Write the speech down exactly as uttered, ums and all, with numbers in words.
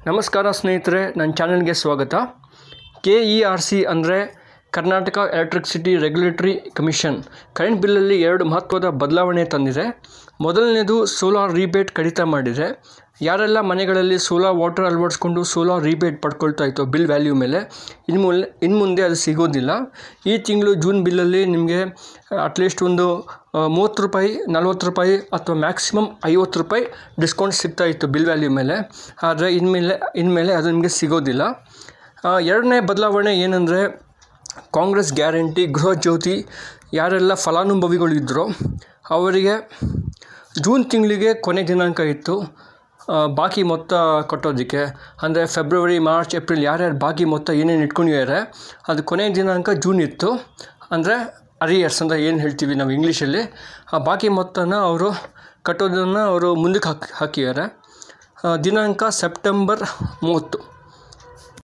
ನಮಸ್ಕಾರ ಸ್ನೇಹಿತರೆ, ನನ್ನ ಚಾನೆಲ್ಗೆ ಸ್ವಾಗತ. ಕೆ ಇ ಆರ್ ಸಿ ಅಂದರೆ Karnataka electricity regulatory commission current ಬಿಲ್ಲಲ್ಲಿ ಎರಡು ಮಹತ್ವದ ಬದಲಾವಣೆ ತಂದಿದೆ. ಮೊದಲನೇದು ಸೋಲಾರ್ ರಿಬೇಟ್ ಕಡಿತ ಮಾಡಿದೆ. ಯಾರೆಲ್ಲ ಮನೆಗಳಲ್ಲಿ ಸೋಲಾರ್ ವಾಟರ್ ಅಳವಡಿಸ್ಕೊಂಡು ಸೋಲಾರ್ ರಿಬೇಟ್ ಪಡ್ಕೊಳ್ತಾ ಇತ್ತು ಬಿಲ್ ವ್ಯಾಲ್ಯೂ ಮೇಲೆ, ಇನ್ನು ಮುಲ್ ಇನ್ನು ಮುಂದೆ ಅದು ಸಿಗೋದಿಲ್ಲ. ಈ ತಿಂಗಳು ಜೂನ್ ಬಿಲ್ಲಲ್ಲಿ ನಿಮಗೆ ಅಟ್ಲೀಸ್ಟ್ ಒಂದು ಮೂವತ್ತು ರೂಪಾಯಿ ನಲ್ವತ್ತು ರೂಪಾಯಿ ಅಥವಾ ಮ್ಯಾಕ್ಸಿಮಮ್ ಐವತ್ತು ರೂಪಾಯಿ ಡಿಸ್ಕೌಂಟ್ ಸಿಗ್ತಾ ಇತ್ತು ಬಿಲ್ ವ್ಯಾಲ್ಯೂ ಮೇಲೆ. ಆದರೆ ಇನ್ಮೇಲೆ ಇನ್ಮೇಲೆ ಅದು ನಿಮಗೆ ಸಿಗೋದಿಲ್ಲ. ಎರಡನೇ ಬದಲಾವಣೆ ಏನಂದರೆ, ಕಾಂಗ್ರೆಸ್ ಗ್ಯಾರಂಟಿ ಗೃಹ ಜ್ಯೋತಿ ಯಾರೆಲ್ಲ ಫಲಾನುಭವಿಗಳಿದ್ದರೋ ಅವರಿಗೆ ಜೂನ್ ತಿಂಗಳಿಗೆ ಕೊನೆ ದಿನಾಂಕ ಇತ್ತು ಬಾಕಿ ಮೊತ್ತ ಕಟ್ಟೋದಕ್ಕೆ. ಅಂದರೆ ಫೆಬ್ರವರಿ ಮಾರ್ಚ್ ಏಪ್ರಿಲ್ ಯಾರ್ಯಾರು ಬಾಕಿ ಮೊತ್ತ ಏನೇನು ಇಟ್ಕೊಂಡಿದ್ದಾರೆ ಅದು ಕೊನೆ ದಿನಾಂಕ ಜೂನ್ ಇತ್ತು. ಅಂದರೆ ಅರಿಯರ್ಸ್ ಅಂತ ಏನು ಹೇಳ್ತೀವಿ ನಾವು ಇಂಗ್ಲೀಷಲ್ಲಿ, ಆ ಬಾಕಿ ಮೊತ್ತನ ಅವರು ಕಟ್ಟೋದನ್ನು ಅವರು ಮುಂದಕ್ಕೆ ಹಾಕಿ ಹಾಕಿದ್ದಾರೆ. ದಿನಾಂಕ ಸೆಪ್ಟೆಂಬರ್ ಮೂವತ್ತು.